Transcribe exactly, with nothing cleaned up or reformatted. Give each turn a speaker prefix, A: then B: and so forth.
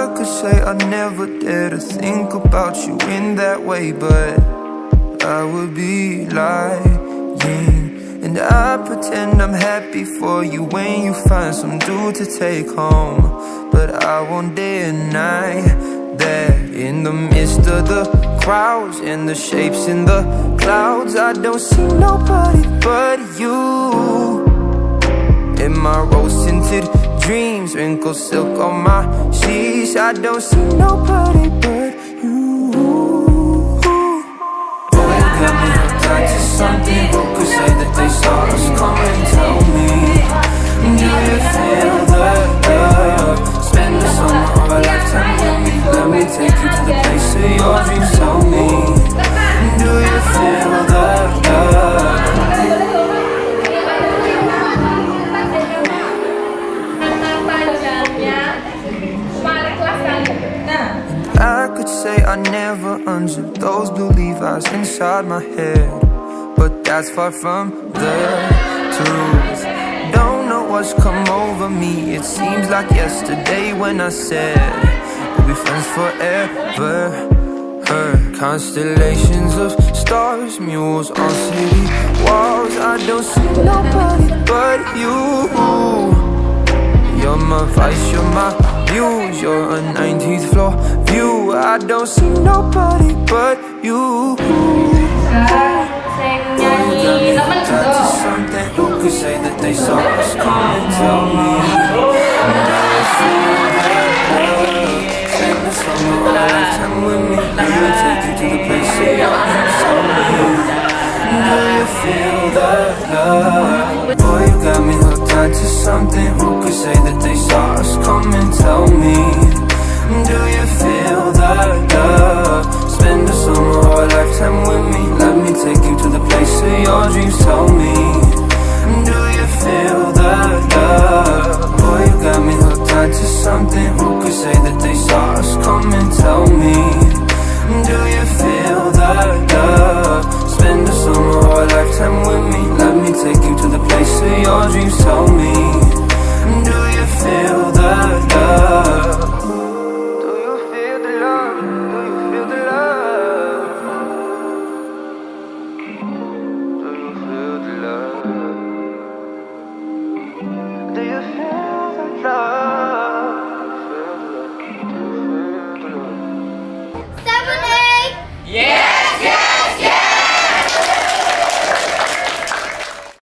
A: could say I never dare to think about you in that way, but I would be lying. And I pretend I'm happy for you when you find some dude to take home. But I won't deny that in the midst of the crowds and the shapes in the clouds, I don't see nobody but you. In my rose-tinted dreams, wrinkled silk on my sheets, I don't see nobody but you. Boy, you got me hooked onto something. Who could say that they saw us? Come and tell me, do you feel the love? Spend the summer of a lifetime with me. Let me take you to the place of your dreams. Tell me, do you feel the love? I could say I never unzipped those blue Levi's inside my head, but that's far from the truth. Don't know what's come over me. It seems like yesterday when I said we'll be friends forever. Her constellations of stars, mules on city walls, I don't see nobody but you. You're my vice, you're my views, you're a nineteenth floor view. I don't see nobody but you. Something. Who could say that they saw us? Come and tell me. And I feel that love. Spend the summer of a lifetime with me. Let me take you to the place of your dreams. Tell me, do you feel the love? Boy, you got me hooked onto something. Who could say that they saw us? Come and tell me, do you feel the love? Spend the summer or a lifetime with me. Let me take you to the place of your dreams. Tell me, do you feel the love? Boy, you got me hooked onto something. Who could say that they saw us? Come and tell me, do you feel the love? Spend the summer or a lifetime with me. Let me take you to the place of your dreams. Tell me, do you feel the love?
B: Yeah!